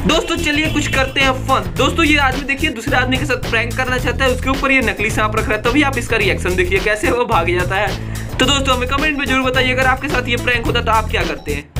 दोस्तों चलिए कुछ करते हैं फन। दोस्तों ये आदमी देखिए दूसरे आदमी के साथ प्रैंक करना चाहता है, उसके ऊपर ये नकली सांप रख रहा है, तभी आप इसका रिएक्शन देखिए कैसे वो भाग जाता है। तो दोस्तों हमें कमेंट में जरूर बताइए अगर आपके साथ ये प्रैंक होता तो आप क्या करते हैं।